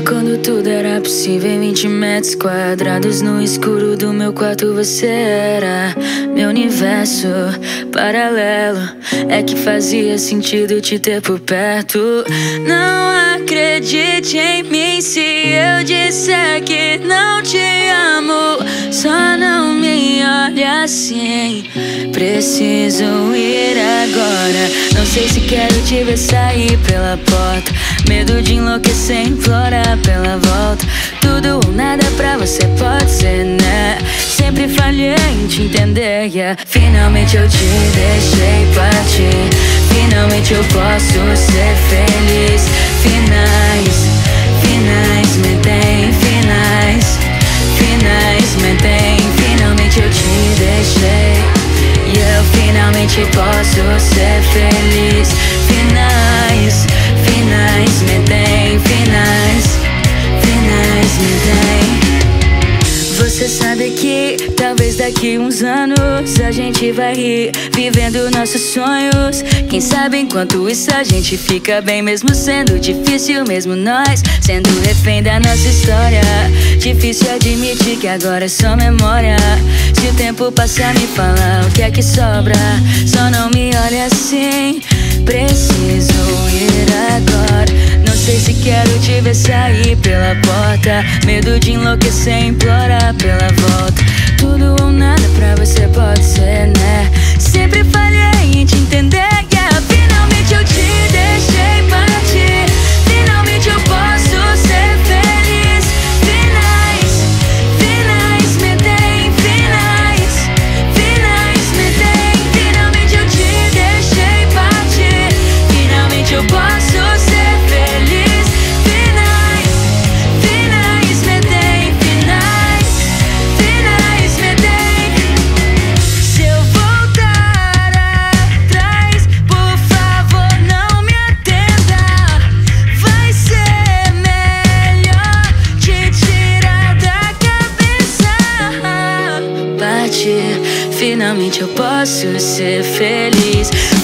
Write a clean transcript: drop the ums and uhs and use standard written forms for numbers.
quando tudo era possível em 20 metros quadrados. No escuro do meu quarto você era meu universo paralelo. É que fazia sentido te ter por perto. Não acredite em mim se eu disser que não te amo. Só não me olhe assim. Preciso ir agora. Não sei se quero te ver sair pela porta. Medo de enlouquecer, implorar pela volta. Tudo ou nada pra você pode ser, né? Sempre falhei em te entender, yeah. Finalmente eu te deixei partir. Finalmente eu posso ser feliz. Finais, finais, mentem, finais. Finais, mentem, finalmente eu te deixei. E eu finalmente posso ser feliz. Finais, finais, mentem, finais. Finais, mentem. Você sabe que talvez daqui uns anos a gente vai rir, vivendo nossos sonhos. Quem sabe enquanto isso a gente fica bem, mesmo sendo difícil, mesmo nós sendo refém da nossa história. Difícil admitir que agora é só memória. Se o tempo passar, me fala o que é que sobra. Só não me olhe assim. Preciso ir agora. Não sei se quero te ver sair pela porta. Medo de enlouquecer, implorar pela volta. Tudo ou nada pra você pode ser, né? Sempre falhei em te entender, yeah. Finalmente eu te deixei partir. Finalmente eu posso ser feliz. Finais, finais, mentem, finais. Finais, mentem. Finalmente eu te deixei partir. Finalmente eu posso ser feliz. Finais, finais, mentem, finais. Finais, mentem. Se eu voltar atrás, por favor não me atenda. Vai ser melhor te tirar da cabeça. Partir, finalmente eu posso ser feliz.